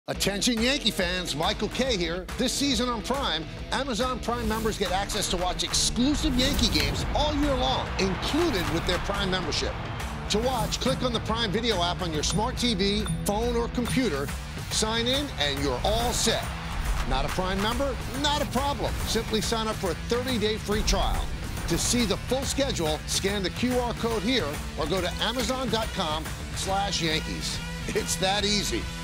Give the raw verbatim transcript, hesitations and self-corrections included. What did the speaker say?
Attention Yankee fans, Michael Kay here. This season on Prime, Amazon Prime members get access to watch exclusive Yankee games all year long, included with their Prime membership. To watch, click on the Prime Video app on your smart T V, phone, or computer. Sign in, and you're all set. Not a Prime member? Not a problem. Simply sign up for a thirty day free trial. To see the full schedule, scan the Q R code here or go to amazon dot com slash Yankees. It's that easy.